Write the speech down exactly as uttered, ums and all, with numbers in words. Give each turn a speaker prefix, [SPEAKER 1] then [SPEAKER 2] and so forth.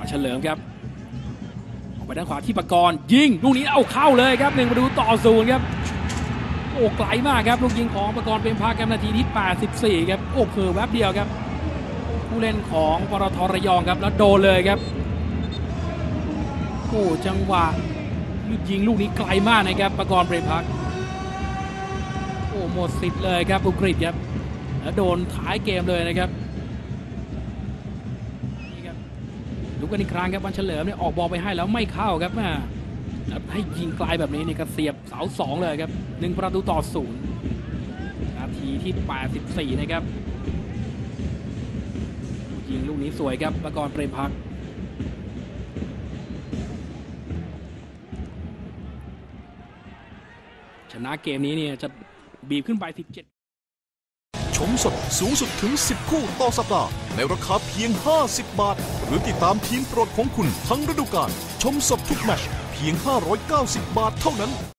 [SPEAKER 1] มาเฉลิมครับออกไปด้านขวาที่ปกรณ์ยิงลูกนี้เอาเข้าเลยครับหนึ่งประตูต่อศูนย์ครับโอ้ไกลมากครับลูกยิงของปกรณ์เป็นพาครับนาทีที่แปดสิบสี่ครับโอ้เพิ่มแวบเดียวครับผู้เล่นของปตท.ระยองครับแล้วโดนเลยครับโอ้จังหวะลูกยิงลูกนี้ไกลมากนะครับปกรณ์เป็นพักโอ้หมดสิทธิ์เลยครับอุกฤษครับแล้วโดนท้ายเกมเลยนะครับนี่ครับดูกันอีกครั้งครับวันเฉลิมเนี่ยออกบอลไปให้แล้วไม่เข้าครับแม่แล้วให้ยิงไกลแบบนี้นี่ก็เสียบเสาสองเลยครับหนึ่งประตูต่อศูนย์นาทีที่แปดสิบสี่นะครับยิงลูกนี้สวยครับปกรณ์เปรมพักชนะเกมนี้เนี่ยจะบีบขึ้นไปสิบเจ็ด
[SPEAKER 2] ชมสดสูงสุดถึงสิบคู่ต่อสัปดาห์ในราคาเพียงห้าสิบบาทหรือติดตามทีมโปรดของคุณทั้งฤดูกาลชมสดทุกแมตช์เพียงห้าร้อยเก้าสิบบาทเท่านั้น